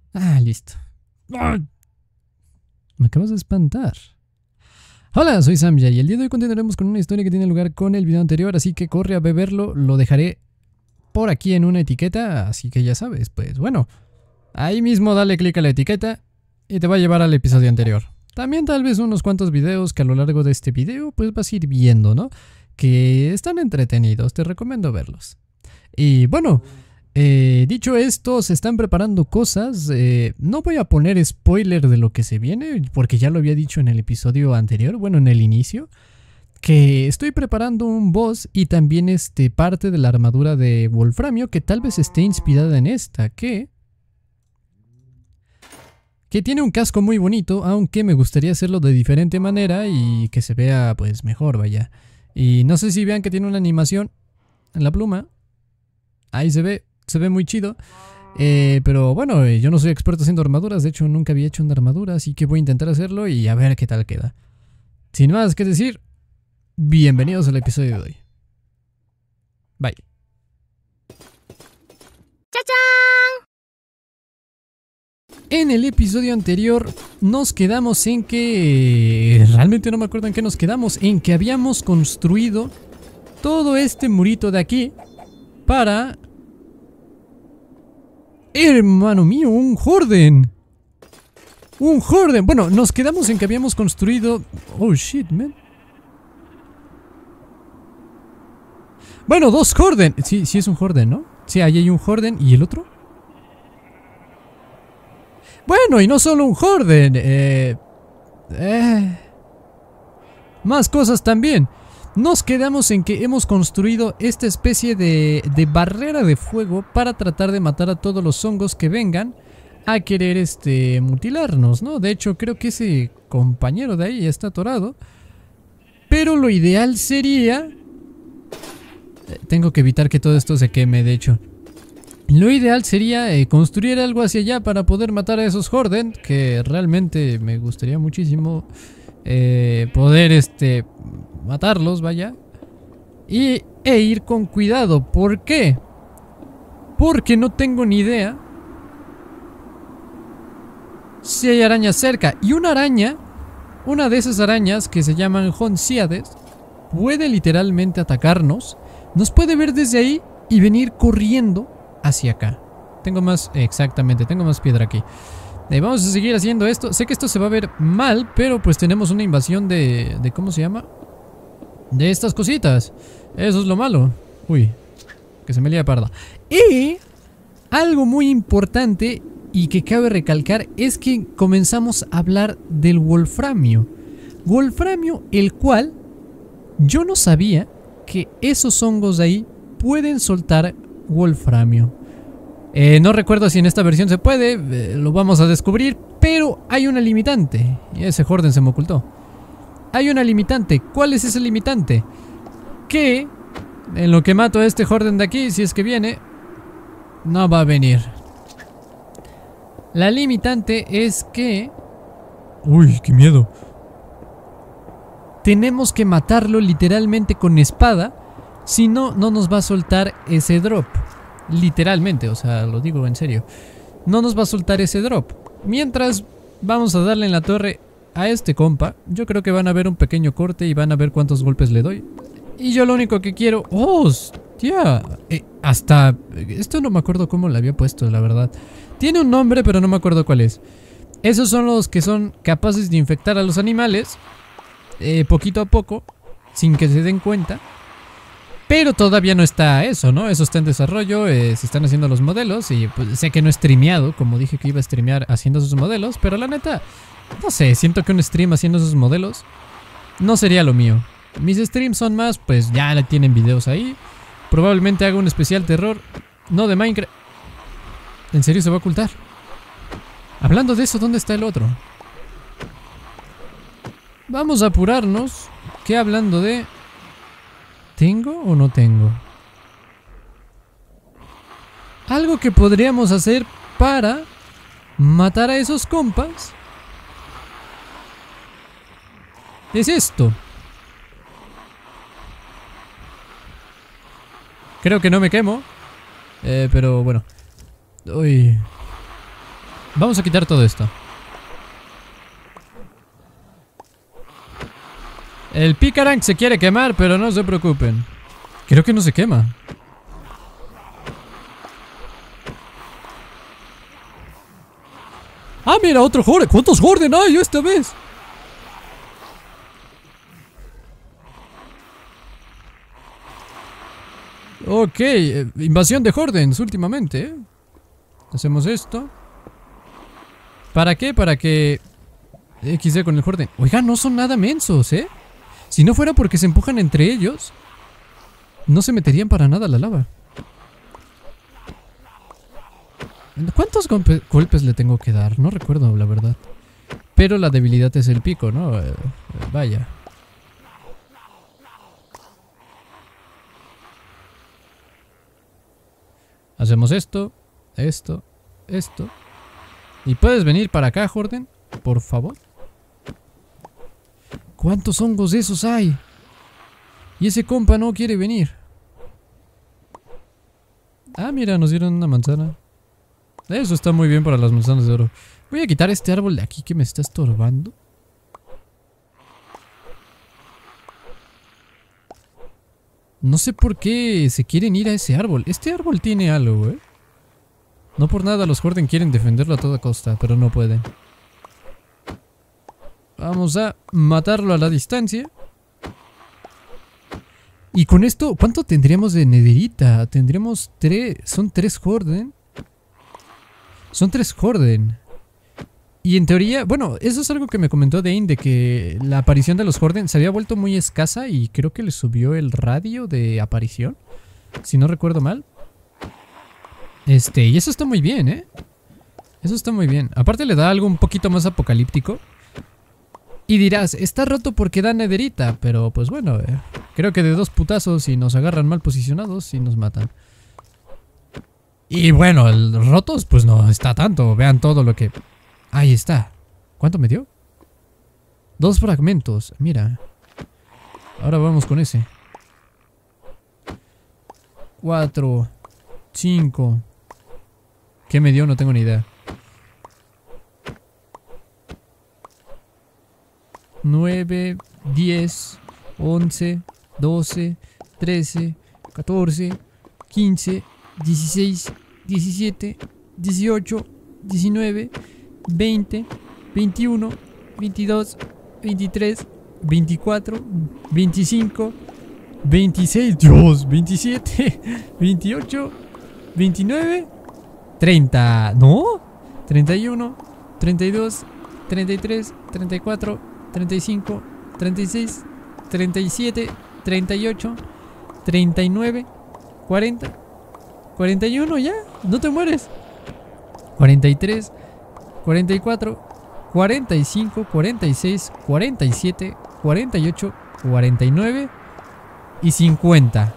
Ah, listo. ¡Ah! Me acabas de espantar. Hola, soy Samya y el día de hoy continuaremos con una historia que tiene lugar con el video anterior, así que corre a beberlo, lo dejaré por aquí en una etiqueta, así que ya sabes, pues bueno, ahí mismo dale clic a la etiqueta y te va a llevar al episodio anterior. También tal vez unos cuantos videos que a lo largo de este video pues vas a ir viendo, ¿no? Que están entretenidos, te recomiendo verlos. Y bueno, dicho esto, se están preparando cosas. No voy a poner spoiler de lo que se viene, porque ya lo había dicho en el episodio anterior, bueno, en el inicio, que estoy preparando un boss y también parte de la armadura de Wolframio, que tal vez esté inspirada en esta, que tiene un casco muy bonito, aunque me gustaría hacerlo de diferente manera y que se vea pues mejor, vaya. Y no sé si vean que tiene una animación en la pluma. Ahí se ve muy chido. Pero bueno, yo no soy experto haciendo armaduras, de hecho nunca había hecho una armadura, así que voy a intentar hacerlo y a ver qué tal queda. Sin más que decir, bienvenidos al episodio de hoy. Bye. ¡Chachán! En el episodio anterior nos quedamos en que... Realmente no me acuerdo en qué nos quedamos, en que habíamos construido todo este murito de aquí para... Hermano mío, un Horden. Un Horden. Bueno, nos quedamos en que habíamos construido... Oh shit, man. Bueno, dos Horden. Sí, sí es un Horden, ¿no? Sí, ahí hay un Horden. ¿Y el otro? Bueno, y no solo un Horden. Más cosas también. Nos quedamos en que hemos construido esta especie de barrera de fuego para tratar de matar a todos los hongos que vengan a querer mutilarnos, ¿no? De hecho, creo que ese compañero de ahí ya está atorado. Pero lo ideal sería... tengo que evitar que todo esto se queme, de hecho. Lo ideal sería construir algo hacia allá para poder matar a esos Horden, que realmente me gustaría muchísimo poder matarlos, vaya. E ir con cuidado. ¿Por qué? Porque no tengo ni idea si hay arañas cerca. Y una araña, una de esas arañas que se llaman Honciades, puede literalmente atacarnos. Nos puede ver desde ahí y venir corriendo hacia acá. Tengo más, exactamente, tengo más piedra aquí. Vamos a seguir haciendo esto. Sé que esto se va a ver mal, pero pues tenemos una invasión de ¿cómo se llama? De estas cositas. Eso es lo malo. Uy, que se me lía parda. Y algo muy importante y que cabe recalcar es que comenzamos a hablar del Wolframio. Wolframio, el cual yo no sabía que esos hongos de ahí pueden soltar Wolframio. No recuerdo si en esta versión se puede, lo vamos a descubrir, pero hay una limitante. Y ese Horden se me ocultó. Hay una limitante. ¿Cuál es ese limitante? Que en lo que mato a este Horden de aquí, si es que viene, no va a venir. La limitante es que... Uy, qué miedo. Tenemos que matarlo literalmente con espada. Si no, no nos va a soltar ese drop. Literalmente, o sea, lo digo en serio. No nos va a soltar ese drop. Mientras vamos a darle en la torre a este compa. Yo creo que van a ver un pequeño corte y van a ver cuántos golpes le doy. Y yo lo único que quiero... ¡Oh, hostia! Hasta... Esto no me acuerdo cómo le había puesto, la verdad. Tiene un nombre, pero no me acuerdo cuál es. Esos son los que son capaces de infectar a los animales. Poquito a poco, sin que se den cuenta. Pero todavía no está eso, ¿no? Eso está en desarrollo, se están haciendo los modelos. Y pues sé que no he streameado, como dije que iba a streamear haciendo sus modelos. Pero la neta, no sé, siento que un stream haciendo sus modelos no sería lo mío. Mis streams son más, pues ya tienen videos ahí. Probablemente haga un especial terror, no de Minecraft. ¿En serio se va a ocultar? Hablando de eso, ¿dónde está el otro? Vamos a apurarnos. Que hablando de... ¿Tengo o no tengo? Algo que podríamos hacer para matar a esos compas es esto. Creo que no me quemo, pero bueno. Uy. Vamos a quitar todo esto. El Picarank se quiere quemar, pero no se preocupen. Creo que no se quema. Ah, mira, otro Horden. ¿Cuántos Horden hay esta vez? Ok, invasión de Hordens últimamente, ¿eh? Hacemos esto. ¿Para qué? Para que XD con el Horden. Oiga, no son nada mensos, ¿eh? Si no fuera porque se empujan entre ellos, no se meterían para nada a la lava. ¿Cuántos golpes le tengo que dar? No recuerdo, la verdad. Pero la debilidad es el pico, ¿no? Vaya. Hacemos esto, esto, esto. ¿Y puedes venir para acá, Horden? Por favor. ¿Cuántos hongos de esos hay? Y ese compa no quiere venir. Ah, mira, nos dieron una manzana. Eso está muy bien para las manzanas de oro. Voy a quitar este árbol de aquí que me está estorbando. No sé por qué se quieren ir a ese árbol. Este árbol tiene algo, ¿eh? No por nada los Horden quieren defenderlo a toda costa, pero no pueden. Vamos a matarlo a la distancia. Y con esto, ¿cuánto tendríamos de nederita? Tendríamos 3... Son 3 Horden. Son 3 Horden. Y en teoría, bueno, eso es algo que me comentó Dane, de que la aparición de los Horden se había vuelto muy escasa y creo que le subió el radio de aparición, si no recuerdo mal. Y eso está muy bien, ¿eh? Eso está muy bien. Aparte le da algo un poquito más apocalíptico. Y dirás, está roto porque da nederita, pero pues bueno, creo que de 2 putazos y nos agarran mal posicionados y nos matan. Y bueno, el rotos pues no está tanto, vean todo lo que... Ahí está. ¿Cuánto me dio? 2 fragmentos, mira. Ahora vamos con ese. 4, 5. ¿Qué me dio? No tengo ni idea. 9, 10, 11, 12, 13, 14, 15, 16, 17, 18, 19, 20, 21, 22, 23, 24, 25, 26, Dios, 27, 28, 29, 30, ¿no? 31, 32, 33, 34, 35, 36, 37, 38, 39, 40, 41, ya, no te mueres. 43, 44, 45, 46, 47, 48, 49 y 50.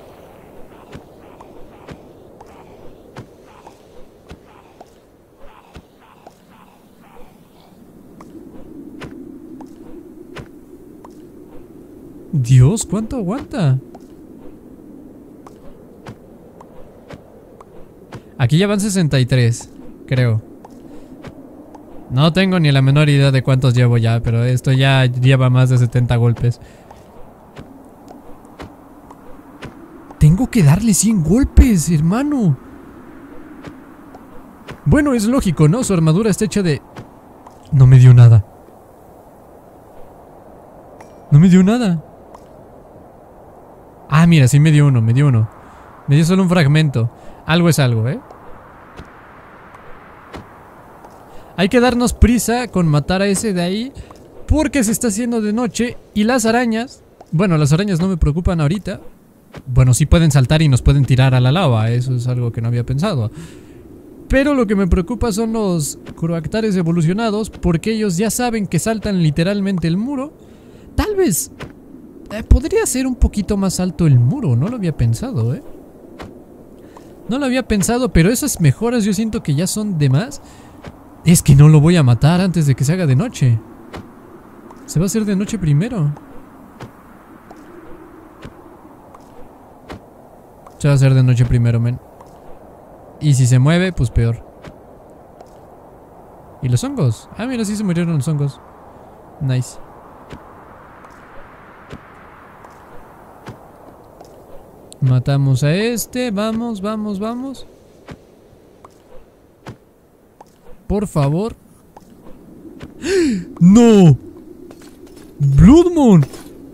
Dios, ¿cuánto aguanta? Aquí ya van 63, creo. No tengo ni la menor idea de cuántos llevo ya, pero esto ya lleva más de 70 golpes. Tengo que darle 100 golpes, hermano. Bueno, es lógico, ¿no? Su armadura está hecha de... No me dio nada. No me dio nada. Ah, mira, sí me dio uno, me dio uno. Me dio solo un fragmento. Algo es algo, ¿eh? Hay que darnos prisa con matar a ese de ahí, porque se está haciendo de noche. Y las arañas... Bueno, las arañas no me preocupan ahorita. Bueno, sí pueden saltar y nos pueden tirar a la lava. Eso es algo que no había pensado. Pero lo que me preocupa son los croactares evolucionados, porque ellos ya saben que saltan literalmente el muro. Tal vez... podría ser un poquito más alto el muro, no lo había pensado, ¿eh? No lo había pensado, pero esas mejoras yo siento que ya son de más. Es que no lo voy a matar antes de que se haga de noche. Se va a hacer de noche primero. Se va a hacer de noche primero, men. Y si se mueve, pues peor. ¿Y los hongos? Ah, mira, sí se murieron los hongos. Nice. Matamos a este. Vamos, vamos, vamos. Por favor. ¡No! ¡Blood Moon!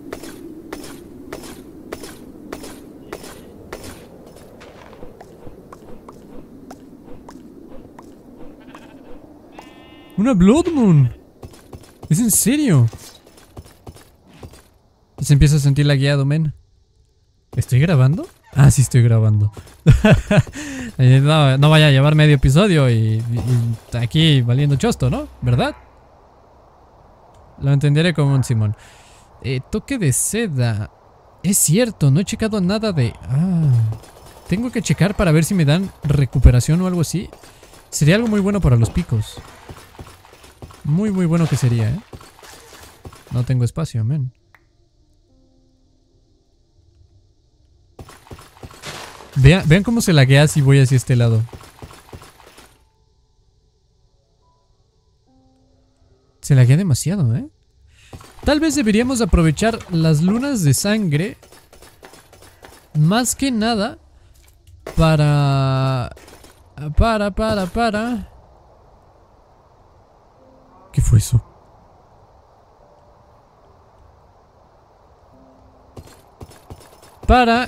¡Una Blood Moon! ¿Es en serio? Y se empieza a sentir lagueado, men. ¿Estoy grabando? Ah, sí estoy grabando. No vaya a llevar medio episodio y aquí valiendo chosto, ¿no? ¿Verdad? Lo entenderé como un Simón. Toque de seda. Es cierto, no he checado nada de... tengo que checar para ver si me dan recuperación o algo así. Sería algo muy bueno para los picos. Muy bueno que sería, ¿eh? No tengo espacio, men. Vean cómo se laguea si voy hacia este lado. Se laguea demasiado, ¿eh? Tal vez deberíamos aprovechar las lunas de sangre. Más que nada para... ¿Qué fue eso? Para,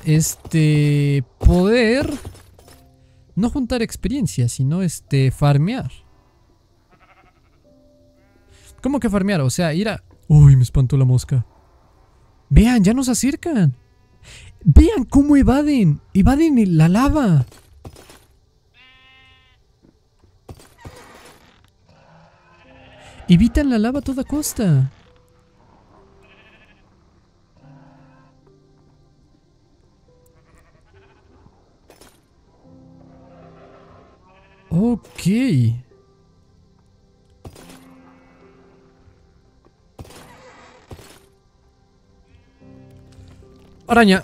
poder no juntar experiencia, sino, farmear. ¿Cómo que farmear? O sea, ir a... Uy, me espantó la mosca. Vean, ya nos acercan. Vean cómo evaden. Evaden la lava. Evitan la lava a toda costa. Ok. Araña.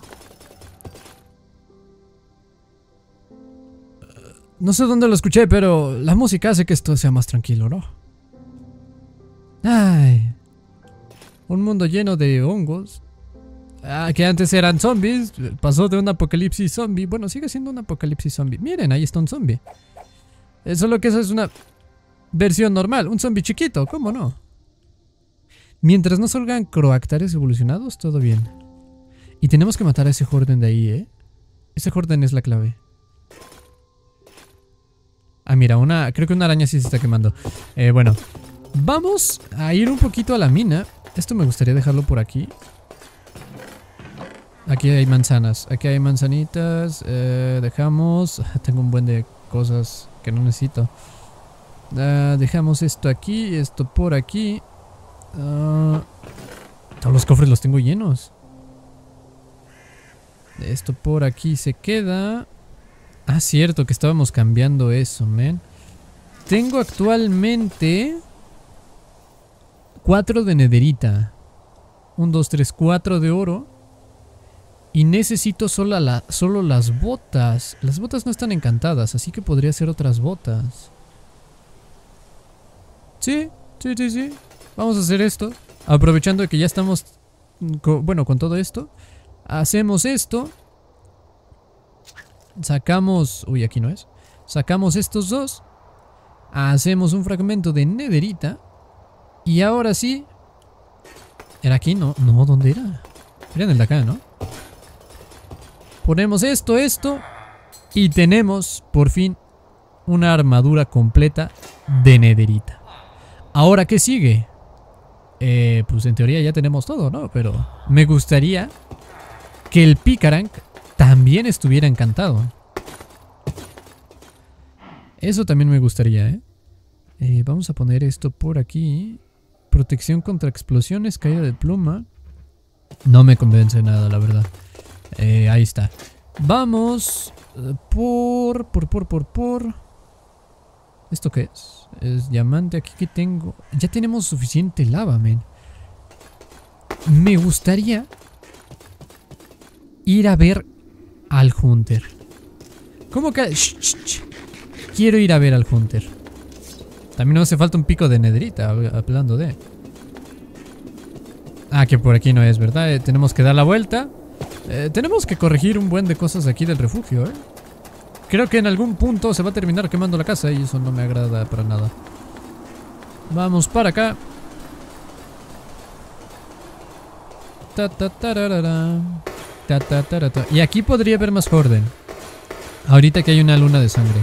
No sé dónde lo escuché, pero la música hace que esto sea más tranquilo, ¿no? Ay. Un mundo lleno de hongos. Que antes eran zombies. Pasó de un apocalipsis zombie. Bueno, sigue siendo un apocalipsis zombie. Miren, ahí está un zombie. Solo que esa es una versión normal. Un zombie chiquito, ¿cómo no? Mientras no salgan croactares evolucionados, todo bien. Y tenemos que matar a ese Horden de ahí, ¿eh? Ese Horden es la clave. Ah, mira, creo que una araña sí se está quemando. Bueno, vamos a ir un poquito a la mina. Esto me gustaría dejarlo por aquí. Aquí hay manzanas. Aquí hay manzanitas. Dejamos... Tengo un buen de cosas que no necesito. Dejamos esto aquí. Esto por aquí. Todos los cofres los tengo llenos. Esto por aquí se queda. Ah, cierto que estábamos cambiando eso, men. Tengo actualmente 4 de nederita. 1, 2, 3, 4 de oro. Y necesito solo las botas. Las botas no están encantadas, así que podría ser otras botas. Sí. Vamos a hacer esto. Aprovechando que ya estamos con todo esto. Hacemos esto. Sacamos... Uy, aquí no es. Sacamos estos dos. Hacemos un fragmento de nederita. Y ahora sí. ¿Era aquí? No, ¿dónde era? Era en el de acá, ¿no? Ponemos esto. Y tenemos, por fin, una armadura completa de nederita. Ahora, ¿qué sigue? Pues en teoría ya tenemos todo, ¿no? Pero me gustaría que el Picaranc también estuviera encantado. Eso también me gustaría, ¿eh? Vamos a poner esto por aquí. Protección contra explosiones, caída de pluma. No me convence nada, la verdad. Ahí está. Vamos por... ¿Esto qué es? Es diamante. Aquí que tengo... Ya tenemos suficiente lava, men. Me gustaría ir a ver al Hunter. ¿Cómo que...? Quiero ir a ver al Hunter. También nos hace falta un pico de nederita, hablando de... Ah, que por aquí no es, ¿verdad? Tenemos que dar la vuelta. Tenemos que corregir un buen de cosas aquí del refugio, ¿eh? Creo que en algún punto se va a terminar quemando la casa y eso no me agrada para nada. Vamos para acá. Y aquí podría haber más Horden. Ahorita que hay una luna de sangre.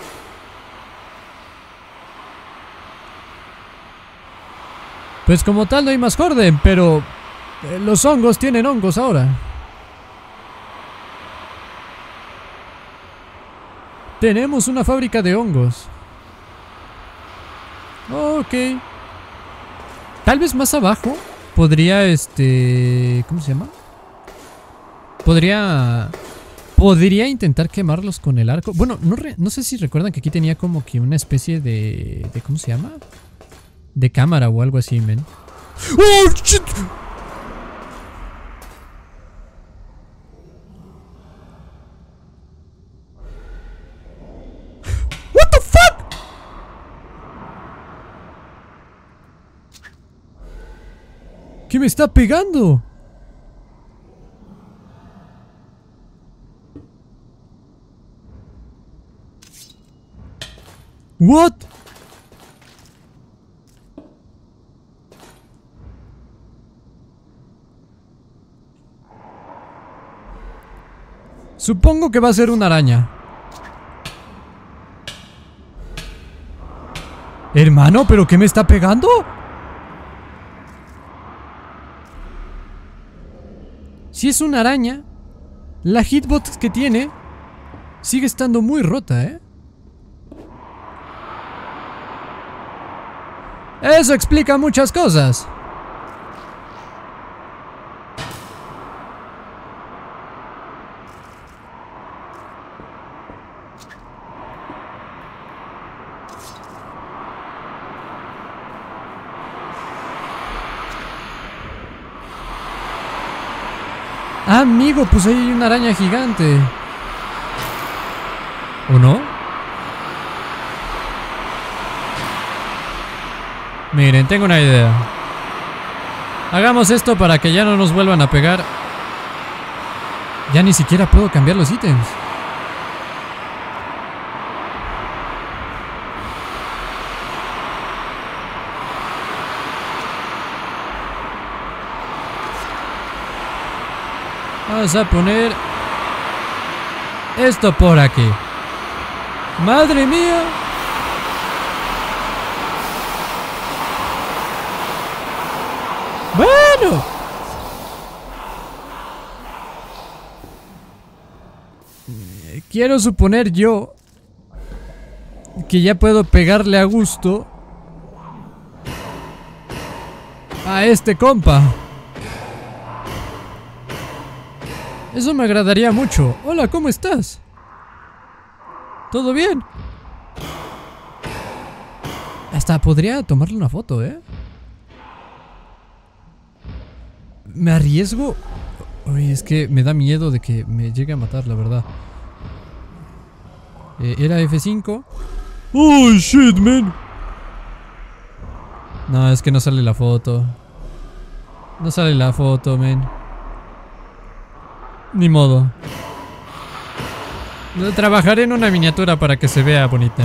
Pues como tal no hay más Horden, pero los hongos tienen hongos ahora. Tenemos una fábrica de hongos. Ok. Tal vez más abajo podría, ¿cómo se llama? Podría intentar quemarlos con el arco. Bueno, no sé si recuerdan que aquí tenía como que una especie de ¿cómo se llama? De cámara o algo así, men. ¡Oh, shit! What the fuck? ¿Qué me está pegando? What? Supongo que va a ser una araña. Hermano, ¿pero qué me está pegando? Si es una araña, la hitbox que tiene sigue estando muy rota, ¿eh? Eso explica muchas cosas. Amigo, pues ahí hay una araña gigante. ¿O no? Miren, tengo una idea. Hagamos esto para que ya no nos vuelvan a pegar. Ya ni siquiera puedo cambiar los ítems. Vamos a poner esto por aquí. ¡Madre mía! ¡Bueno! Quiero suponer yo que ya puedo pegarle a gusto a este compa. Eso me agradaría mucho. Hola, ¿cómo estás? ¿Todo bien? Hasta podría tomarle una foto, ¿eh? Me arriesgo. Uy, es que me da miedo de que me llegue a matar, la verdad. Era F5. Oh, shit, man. No, es que no sale la foto. No sale la foto, man. Ni modo. Trabajaré en una miniatura para que se vea bonita.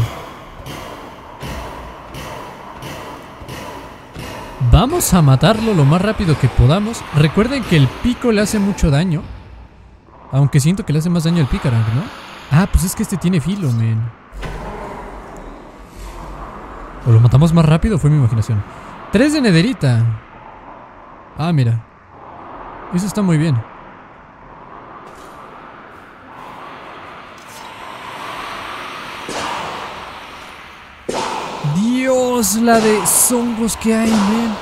Vamos a matarlo lo más rápido que podamos. Recuerden que el pico le hace mucho daño. Aunque siento que le hace más daño el pícaro, ¿no? Ah, pues es que este tiene filo, men. ¿O lo matamos más rápido? Fue mi imaginación. 3 de nederita. Ah, mira. Eso está muy bien. Dios, la de hongos que hay, men.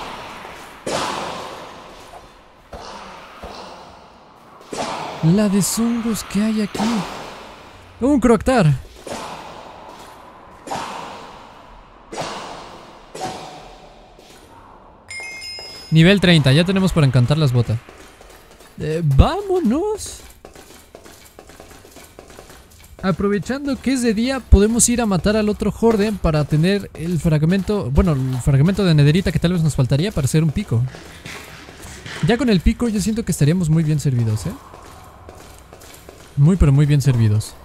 La de hongos que hay aquí. Un Croctar. Nivel 30, ya tenemos para encantar las botas. Vámonos. aprovechando que es de día, podemos ir a matar al otro Horde para tener el fragmento, bueno, el fragmento de nederita que tal vez nos faltaría para hacer un pico. Ya con el pico yo siento que estaríamos muy bien servidos, Muy pero muy bien servidos.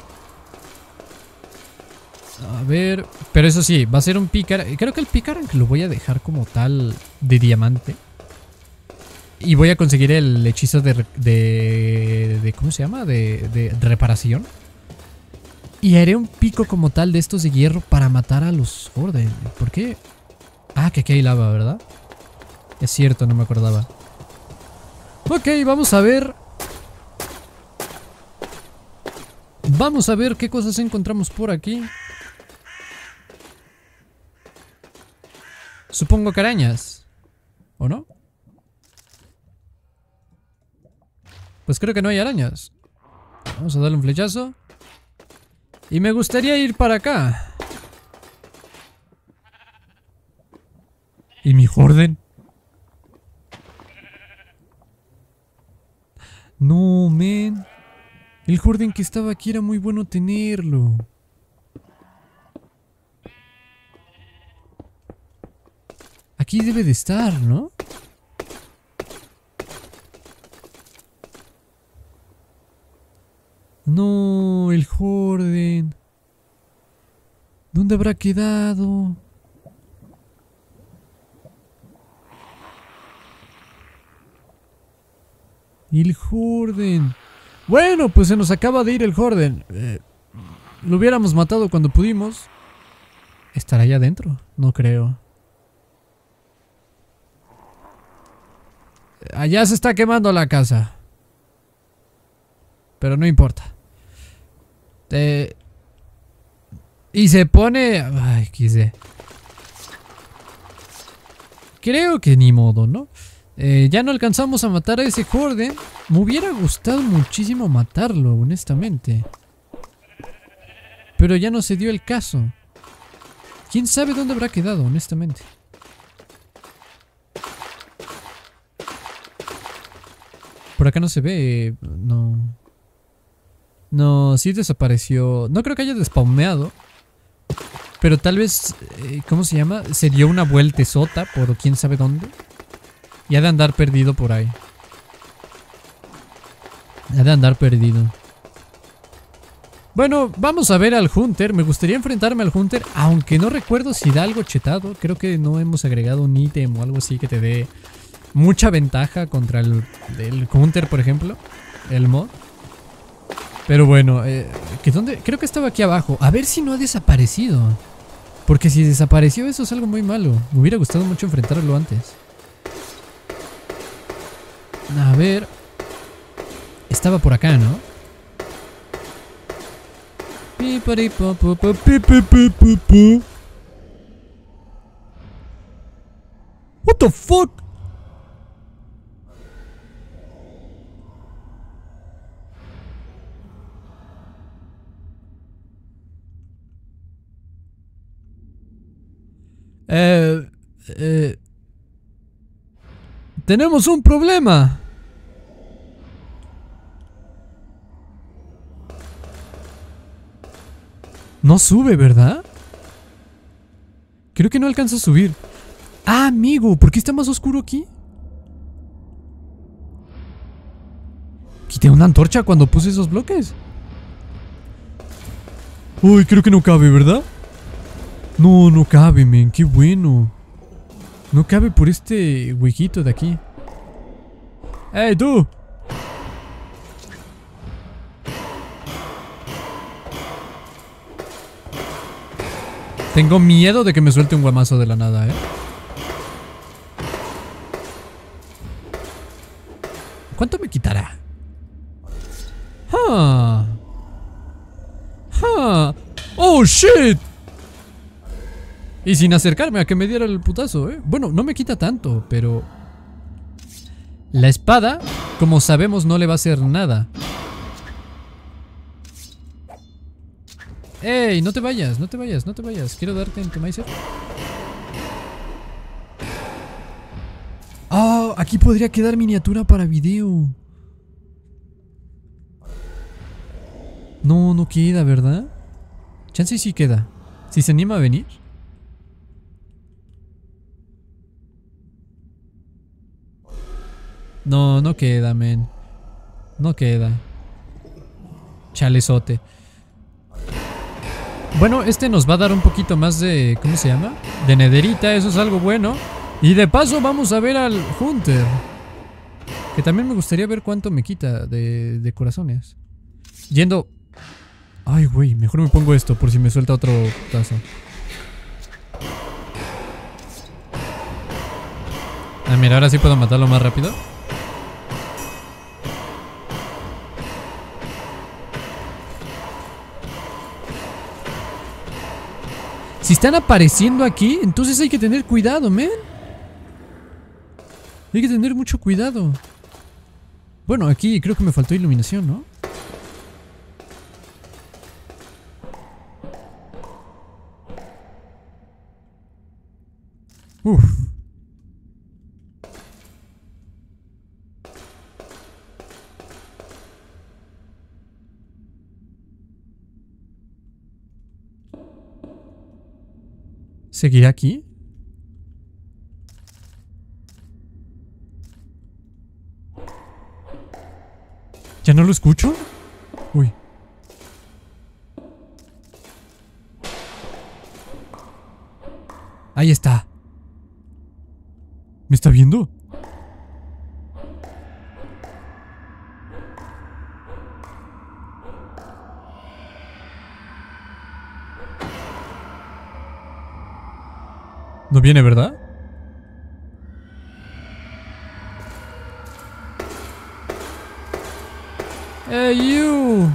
A ver, pero eso sí, va a ser un pícar. Creo que el pícar lo voy a dejar como tal de diamante. Y voy a conseguir el hechizo de ¿cómo se llama? De reparación. Y haré un pico como tal de estos de hierro para matar a los Horde. ¿Por qué? Ah, que aquí hay lava, ¿verdad? Es cierto, no me acordaba. Ok, vamos a ver. Vamos a ver qué cosas encontramos por aquí. Supongo que arañas. ¿O no? Pues creo que no hay arañas. Vamos a darle un flechazo. Y me gustaría ir para acá. ¿Y mi Horden? No, men. El Horden que estaba aquí era muy bueno tenerlo. Aquí debe de estar, ¿no? No, el Horden. ¿Dónde habrá quedado? El Horden. Bueno, pues se nos acaba de ir el Horden. Lo hubiéramos matado cuando pudimos. ¿Estará allá adentro? No creo. Allá se está quemando la casa. Pero no importa. Y se pone... Ay, quise. Creo que ni modo, ¿no? Ya no alcanzamos a matar a ese Horde. Me hubiera gustado muchísimo matarlo, honestamente. Pero ya no se dio el caso. ¿Quién sabe dónde habrá quedado, honestamente? Por acá no se ve... No... No, sí desapareció. No creo que haya despawneado. Pero tal vez... ¿cómo se llama? Se dio una vueltezota por quién sabe dónde. Y ha de andar perdido por ahí. Ha de andar perdido. Bueno, vamos a ver al Hunter. Me gustaría enfrentarme al Hunter, aunque no recuerdo si da algo chetado. Creo que no hemos agregado un ítem o algo así que te dé mucha ventaja contra el Hunter, por ejemplo. El mod. Pero bueno, ¿dónde? Creo que estaba aquí abajo. A ver si no ha desaparecido. Porque si desapareció, eso es algo muy malo. Me hubiera gustado mucho enfrentarlo antes. A ver. Estaba por acá, ¿no? What the fuck? Tenemos un problema. No sube, ¿verdad? Creo que no alcanza a subir. Ah, amigo, ¿por qué está más oscuro aquí? Quité una antorcha cuando puse esos bloques. Uy, creo que no cabe, ¿verdad? No, no cabe, men, qué bueno. No cabe por este huequito de aquí. ¡Ey, tú! Tengo miedo de que me suelte un guamazo de la nada, ¿Cuánto me quitará? ¡Oh, shit! Y sin acercarme a que me diera el putazo, Bueno, no me quita tanto, pero... La espada, como sabemos, no le va a hacer nada. ¡Ey! No te vayas, no te vayas, no te vayas. Quiero darte en tu Meiser. ¡Oh! Aquí podría quedar miniatura para video. No, no queda, ¿verdad? Chance sí queda. Si se anima a venir. No, no queda, men. No queda. Chalezote. Bueno, este nos va a dar un poquito más de... ¿Cómo se llama? De nederita, eso es algo bueno. Y de paso vamos a ver al Hunter. Que también me gustaría ver cuánto me quita de corazones. Yendo... Ay, güey, mejor me pongo esto por si me suelta otro tazo. Ah, mira, ahora sí puedo matarlo más rápido. Si están apareciendo aquí, entonces hay que tener cuidado, men. Hay que tener mucho cuidado. Bueno, aquí creo que me faltó iluminación, ¿no? Uf. ¿Seguirá aquí? ¿Ya no lo escucho? Uy. Ahí está. ¿Me está viendo? No viene, ¿verdad? ¡Hey, you!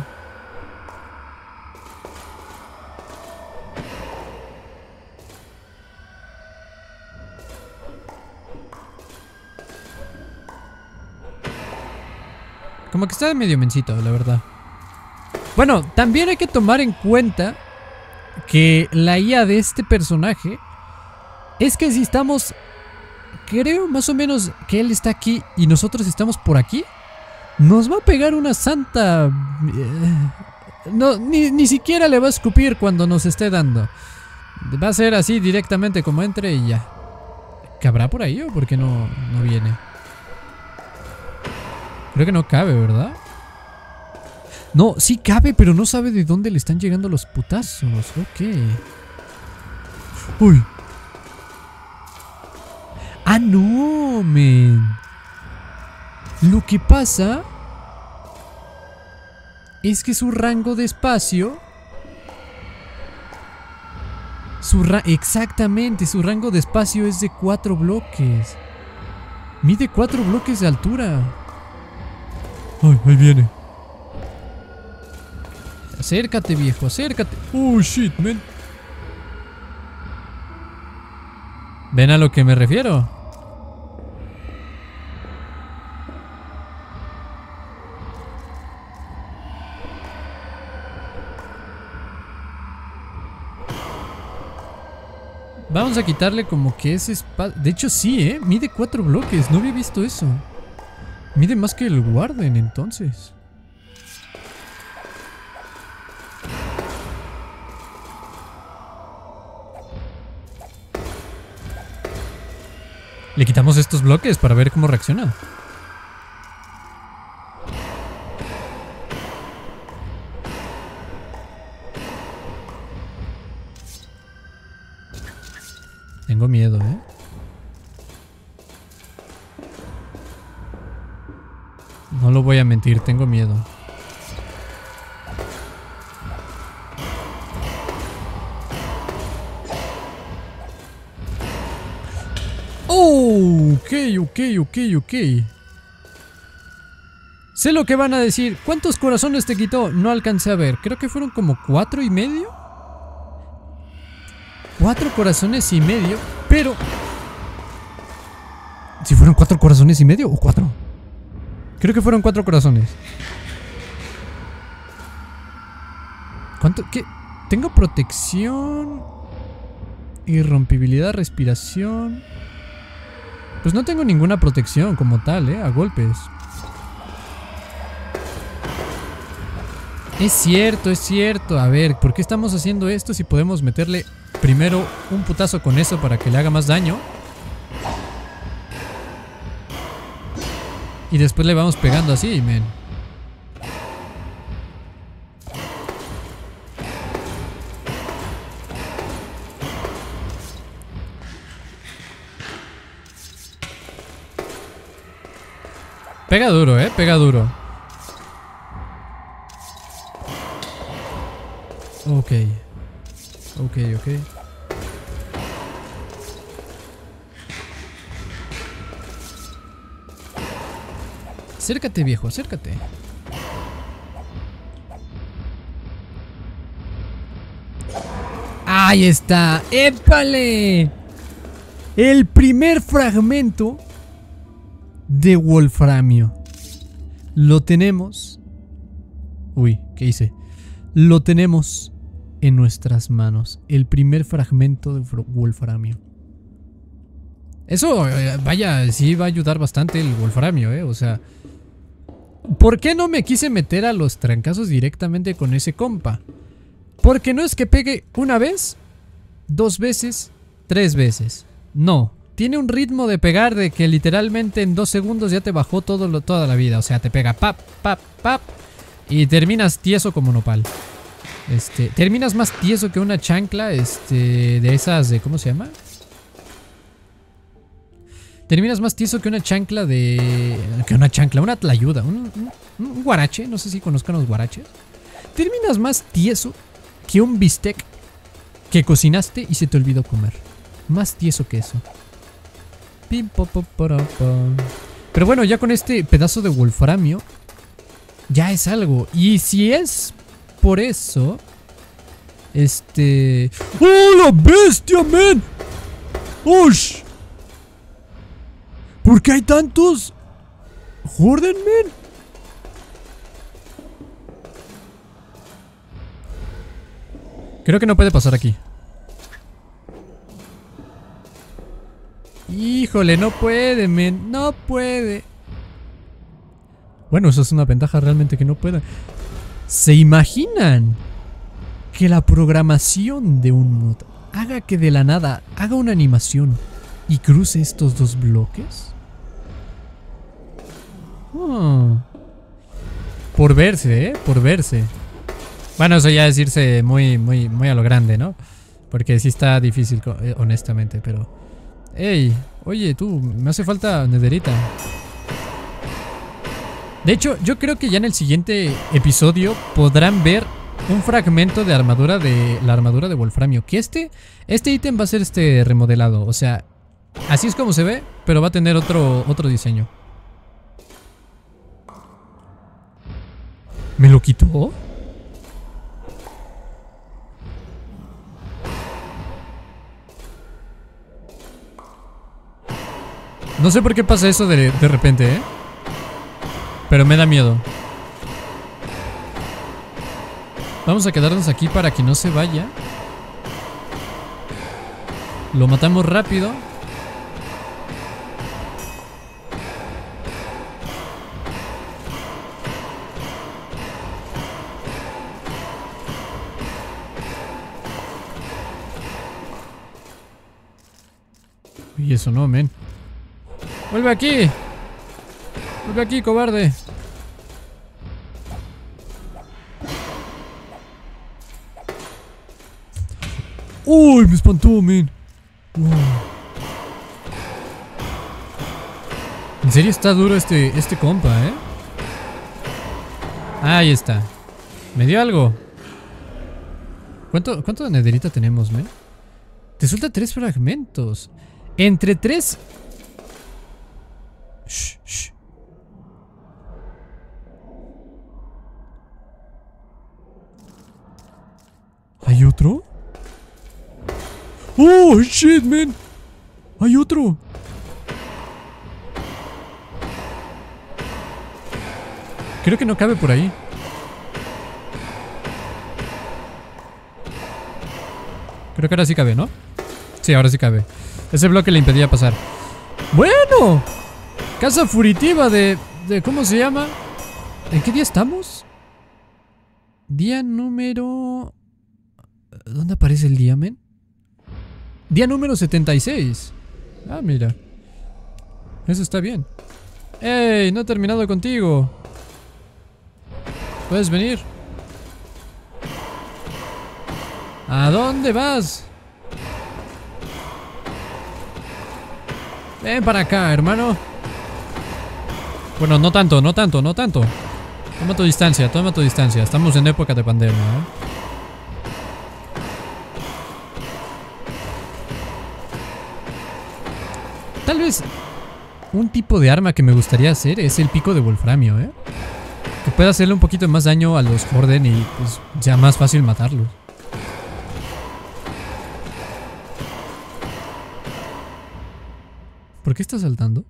Como que está medio mencito, la verdad. Bueno, también hay que tomar en cuenta que la IA de este personaje es que si estamos... Creo más o menos que él está aquí y nosotros estamos por aquí, nos va a pegar una santa... No, ni siquiera le va a escupir cuando nos esté dando. Va a ser así directamente como entre y ya. ¿Cabrá por ahí o por qué no viene? Creo que no cabe, ¿verdad? No, sí cabe, pero no sabe de dónde le están llegando los putazos. Ok. Uy. Ah, no, men. Lo que pasa es que su rango de espacio... Exactamente, su rango de espacio es de 4 bloques. Mide 4 bloques de altura. Ay, ahí viene. Acércate, viejo, acércate. Oh, shit, man. ¿Ven a lo que me refiero? Vamos a quitarle como que ese espacio. De hecho sí, mide 4 bloques. No había visto eso. Mide más que el Warden entonces. Le quitamos estos bloques para ver cómo reacciona. Tengo miedo, No lo voy a mentir, tengo miedo. Oh, ok. Sé lo que van a decir. ¿Cuántos corazones te quitó? No alcancé a ver. Creo que fueron como 4,5. 4 corazones y medio. Pero... ¿si fueron 4 corazones y medio o 4? Creo que fueron 4 corazones. ¿Cuánto? ¿Qué? Tengo protección... irrompibilidad, respiración... Pues no tengo ninguna protección como tal, a golpes. Es cierto, es cierto. A ver, ¿por qué estamos haciendo esto si podemos meterle primero un putazo con eso para que le haga más daño? Y después le vamos pegando así, men. Pega duro, pega duro. Ok. Ok, ok. Acércate, viejo, acércate. Ahí está. ¡Épale! El primer fragmento de wolframio. Lo tenemos. Uy, ¿qué hice? Lo tenemos en nuestras manos. El primer fragmento de wolframio. Eso, vaya, sí va a ayudar bastante el wolframio, o sea... ¿Por qué no me quise meter a los trancazos directamente con ese compa? Porque no es que pegue una vez, 2 veces, 3 veces. No, tiene un ritmo de pegar de que literalmente en 2 segundos ya te bajó toda la vida. O sea, te pega pap, pap, pap y terminas tieso como nopal. Terminas más tieso que una chancla, de esas de... ¿Cómo se llama? Terminas más tieso que una chancla de... Que una chancla, una tlayuda, un guarache, no sé si conozcan los guaraches. Terminas más tieso que un bistec que cocinaste y se te olvidó comer. Más tieso que eso. Pim, po, po, para, pa. Pero bueno, ya con este pedazo de wolframio ya es algo. Y si es por eso... ¡Oh, la bestia, man! ¡Ush! ¿Por qué hay tantos? Jordan, man. Creo que no puede pasar aquí. Híjole, no puede, man. No puede. Bueno, eso es una ventaja realmente que no pueda. ¿Se imaginan que la programación de un mod haga que de la nada haga una animación y cruce estos 2 bloques? Por verse, por verse. Bueno, eso ya es irse muy a lo grande, ¿no? Porque sí está difícil, honestamente, pero... ¡Ey! Oye, tú, me hace falta nederita. De hecho, yo creo que ya en el siguiente episodio podrán ver un fragmento de armadura de... La armadura de wolframio. Que este ítem va a ser remodelado. O sea, así es como se ve, pero va a tener otro diseño. ¿Me lo quitó? No sé por qué pasa eso de repente, pero me da miedo. Vamos a quedarnos aquí para que no se vaya. Lo matamos rápido. Y eso no, men. ¡Vuelve aquí! ¡Vuelve aquí, cobarde! ¡Uy! Me espantó, men. Wow. En serio está duro este compa, Ahí está. Me dio algo. ¿Cuánto de nederita tenemos, men? Te suelta 3 fragmentos. Entre 3... Shh, shh. ¿Hay otro? ¡Oh, shit, man! ¡Hay otro! Creo que no cabe por ahí. Creo que ahora sí cabe, ¿no? Sí, ahora sí cabe. Ese bloque le impedía pasar. ¡Bueno! Casa furitiva de... ¿Cómo se llama? ¿En qué día estamos? Día número... ¿Dónde aparece el día, men? Día número 76. Ah, mira. Eso está bien. ¡Ey! No he terminado contigo. ¿Puedes venir? ¿A dónde vas? Ven para acá, hermano. Bueno, no tanto, no tanto, no tanto. Toma tu distancia, toma tu distancia. Estamos en época de pandemia, ¿eh? Tal vez un tipo de arma que me gustaría hacer es el pico de wolframio, ¿eh? Que pueda hacerle un poquito más daño a los Horden y pues sea más fácil matarlos. ¿Por qué está saltando?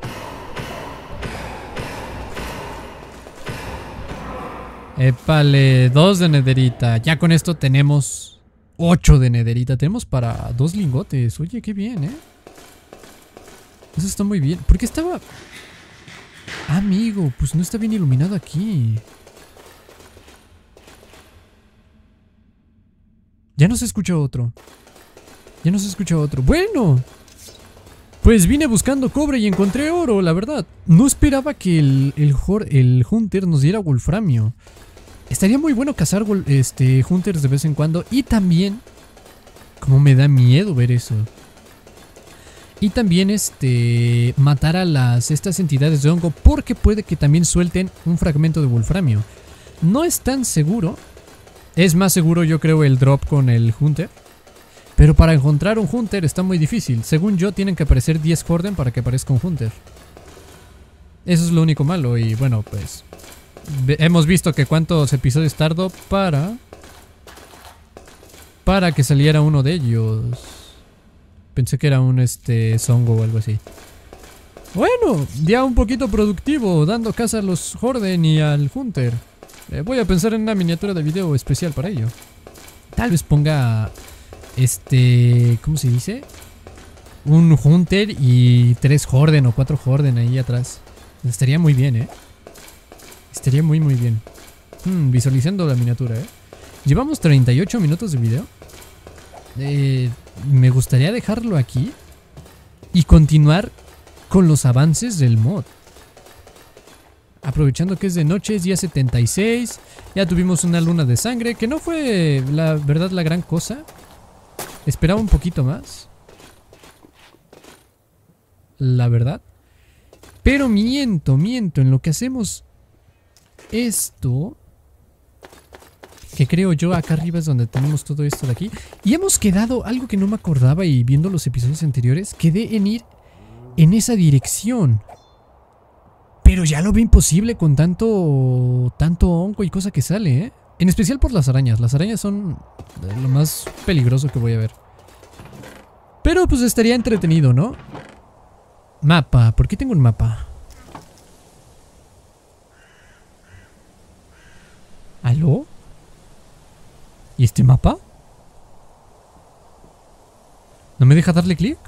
Épale, 2 de nederita. Ya con esto tenemos 8 de nederita. Tenemos para 2 lingotes. Oye, qué bien, ¿eh? Eso está muy bien. ¿Por qué estaba...? Amigo, pues no está bien iluminado aquí. Ya no se escucha otro. Ya no se escucha otro. Bueno, pues vine buscando cobre y encontré oro, la verdad. No esperaba que el Hunter nos diera wolframio. Estaría muy bueno cazar Hunters de vez en cuando. Y también... Como me da miedo ver eso. Y también matar a estas entidades de hongo, porque puede que también suelten un fragmento de wolframio. No es tan seguro. Es más seguro, yo creo, el drop con el Hunter. Pero para encontrar un Hunter está muy difícil. Según yo, tienen que aparecer 10 Horden para que aparezca un Hunter. Eso es lo único malo. Y bueno, pues hemos visto que cuántos episodios tardó para que saliera uno de ellos. Pensé que era un zongo o algo así. Bueno, ya un poquito productivo, dando caza a los Horden y al Hunter. Voy a pensar en una miniatura de video especial para ello. Tal vez ponga ¿cómo se dice? Un Hunter y 3 Horden o 4 Horden ahí atrás. Estaría muy bien, ¿eh? Estaría muy muy bien. Visualizando la miniatura, ¿eh? Llevamos 38 minutos de video. Me gustaría dejarlo aquí y continuar con los avances del mod. Aprovechando que es de noche, es día 76. Ya tuvimos una luna de sangre, que no fue, la verdad, la gran cosa. Esperaba un poquito más, la verdad. Pero miento, en lo que hacemos esto, que creo yo acá arriba es donde tenemos todo esto de aquí. Y hemos quedado, algo que no me acordaba y viendo los episodios anteriores, quedé en ir en esa dirección. Pero ya lo veo imposible con tanto hongo y cosa que sale, ¿eh? En especial por las arañas. Las arañas son lo más peligroso que voy a ver. Pero pues estaría entretenido, ¿no? Mapa. ¿Por qué tengo un mapa? ¿Aló? ¿Y este mapa? ¿No me deja darle clic?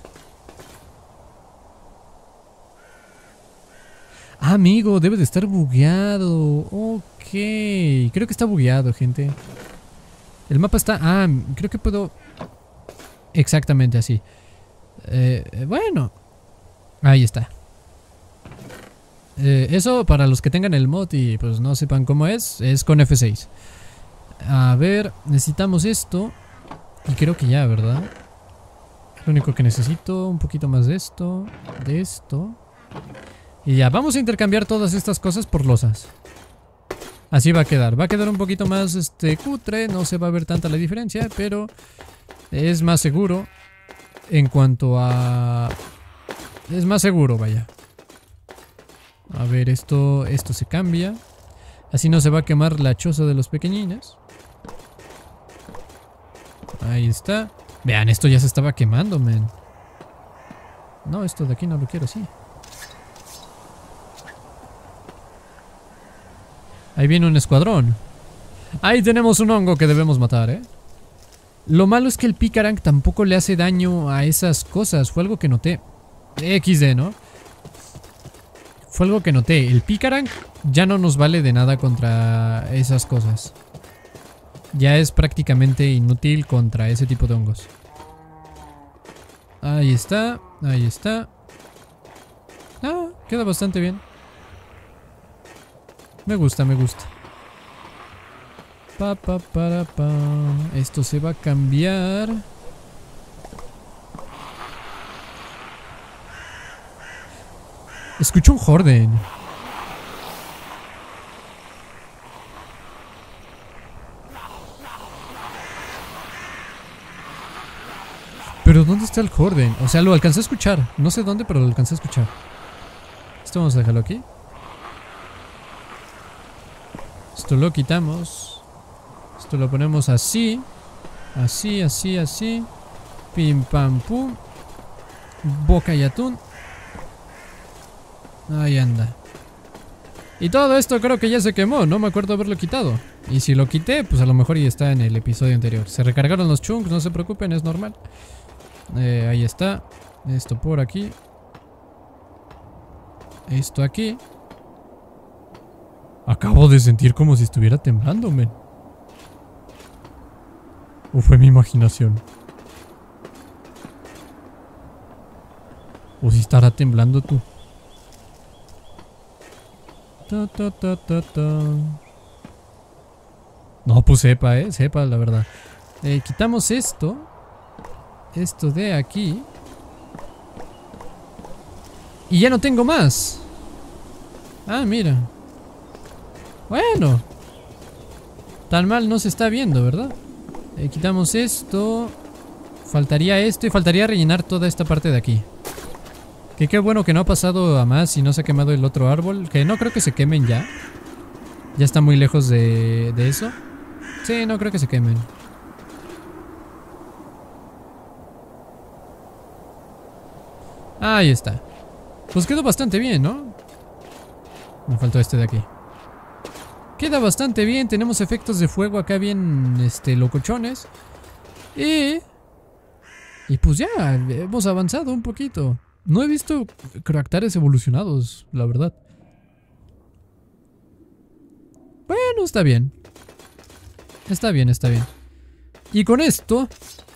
Ah, amigo, debe de estar bugueado. Ok. Creo que está bugueado, gente. El mapa está... Ah, creo que puedo... Exactamente así. Bueno. Ahí está. Eso para los que tengan el mod y pues no sepan cómo es con F6. A ver, necesitamos esto. Y creo que ya, ¿verdad? Lo único que necesito, un poquito más de esto. De esto. Y ya, vamos a intercambiar todas estas cosas por losas. Así va a quedar. Va a quedar un poquito más cutre. No se va a ver tanta la diferencia, pero es más seguro. En cuanto a... Es más seguro, vaya. A ver, esto se cambia. Así no se va a quemar la choza de los pequeñines. Ahí está. Vean, esto ya se estaba quemando, men. No, esto de aquí no lo quiero así. Ahí viene un escuadrón. Ahí tenemos un hongo que debemos matar, ¿eh? Lo malo es que el Picarank tampoco le hace daño a esas cosas. Fue algo que noté. XD, ¿no? Fue algo que noté. El Picarank ya no nos vale de nada contra esas cosas. ya es prácticamente inútil contra ese tipo de hongos. Ahí está, ahí está. Ah, queda bastante bien. Me gusta, me gusta. Para. Esto se va a cambiar. Escucho un Horden. Pero ¿dónde está el Horden? O sea, lo alcancé a escuchar. No sé dónde, pero lo alcancé a escuchar. Esto vamos a dejarlo aquí. Esto lo quitamos. Esto lo ponemos así. Así, así, así. Pim, pam, pum. Boca y atún. Ahí anda. Y todo esto creo que ya se quemó. No me acuerdo haberlo quitado. Y si lo quité, pues a lo mejor ya está en el episodio anterior. Se recargaron los chunks, no se preocupen, es normal. Ahí está. Esto por aquí. Esto aquí. Acabo de sentir como si estuviera temblando, men. ¿O fue mi imaginación? ¿O si estará temblando tú? No, pues sepa, sepa la verdad. Quitamos esto. Esto de aquí. Y ya no tengo más. Ah, mira. Bueno. Tan mal no se está viendo, ¿verdad? Quitamos esto. Faltaría esto y faltaría rellenar toda esta parte de aquí. Que qué bueno que no ha pasado a más y no se ha quemado el otro árbol. Que no creo que se quemen ya. Ya está muy lejos de eso. Sí, no creo que se quemen. Ahí está. Pues quedó bastante bien, ¿no? Me faltó este de aquí. Queda bastante bien. Tenemos efectos de fuego acá bien, locochones. Y pues ya, hemos avanzado un poquito. No he visto caracteres evolucionados, la verdad. Bueno, está bien. Está bien, está bien. Y con esto,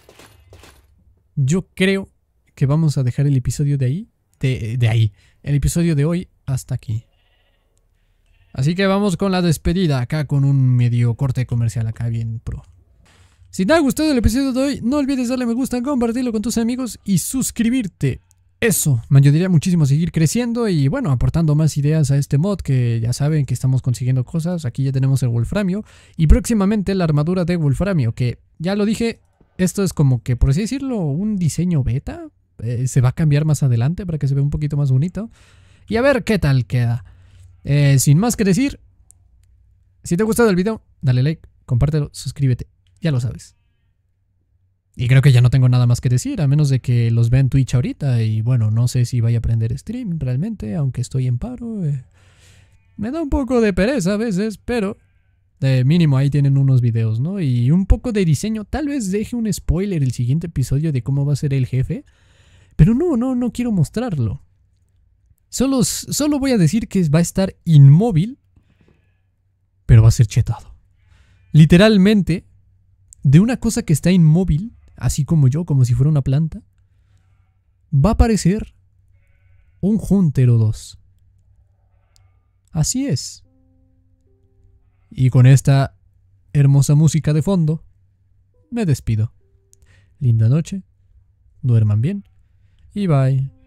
yo creo que vamos a dejar el episodio de ahí. De ahí. El episodio de hoy hasta aquí. Así que vamos con la despedida acá con un medio corte comercial acá bien pro. Si te ha gustado el episodio de hoy, no olvides darle me gusta, compartirlo con tus amigos y suscribirte. Eso me ayudaría muchísimo a seguir creciendo y bueno, aportando más ideas a este mod que ya saben que estamos consiguiendo cosas. Aquí ya tenemos el wolframio y próximamente la armadura de wolframio, que ya lo dije, esto es como que por así decirlo un diseño beta. Se va a cambiar más adelante para que se vea un poquito más bonito. Y a ver qué tal queda. Sin más que decir, si te ha gustado el video, dale like, compártelo, suscríbete, ya lo sabes. Y creo que ya no tengo nada más que decir, a menos de que los vea en Twitch ahorita. Y bueno, no sé si vaya a aprender stream realmente, aunque estoy en paro. Me da un poco de pereza a veces, pero de mínimo ahí tienen unos videos, ¿no? Y un poco de diseño. Tal vez deje un spoiler el siguiente episodio de cómo va a ser el jefe. Pero no quiero mostrarlo. Solo voy a decir que va a estar inmóvil, pero va a ser chetado. Literalmente, de una cosa que está inmóvil, así como yo, como si fuera una planta, va a aparecer un Hunter o dos. Así es. Y con esta hermosa música de fondo, me despido. Linda noche, duerman bien y bye.